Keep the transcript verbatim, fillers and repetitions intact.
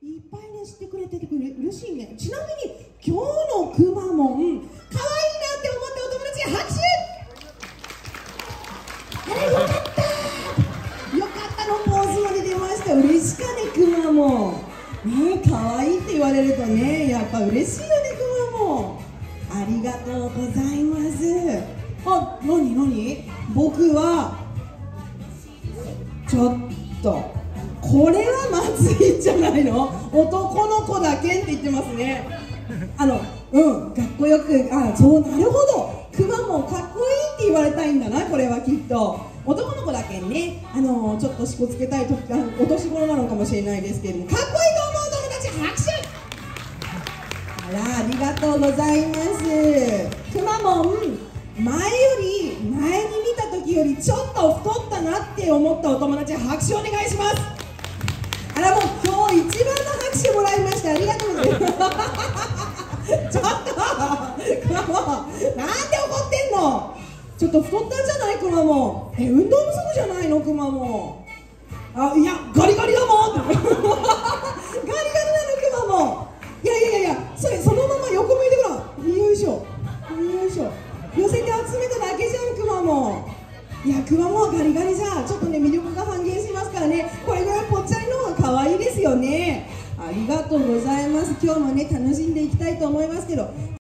いっぱいね知ってくれててくれ嬉しいね。ちなみに今日のくまモン可愛いなって思ったお友達拍手。あれよかったよかったのポーズまで出ました。嬉しかねくまモンね。可愛いって言われるとねやっぱ嬉しいよねくまモン。ありがとうございます。あ、なになに僕はちょっとこれはまずいんじゃないの。男の子だけって言ってますね。あのうんかっこよく、あ、そう、なるほど、くまモンかっこいいって言われたいんだな。これはきっと男の子だけにね、あのちょっとしこつけたいとあのお年頃なのかもしれないですけれども、かっこいいと思う友達拍手。あら、ありがとうございます。くまモン前より前に見た時よりちょっと太ったなって思ったお友達拍手お願いします。あら、もう今日一番の拍手もらいました。ありがとうございますちょっとくまモンなんで怒ってんの。ちょっと太ったんじゃないくまモン。え、運動不足じゃないのくまモン。あ、いやガリガリだもんガリガリなのくまモン。いやいやいやいや、それそのまま横向いてごらん。よいしょよいしょ、寄せて集めただけじゃんくまモン。いや、くまモンガリガリじゃちょっとね魅力が半減しますからね。これぐらいぽっちゃりの方が可愛いですよね。ありがとうございます。今日もね楽しんでいきたいと思いますけど。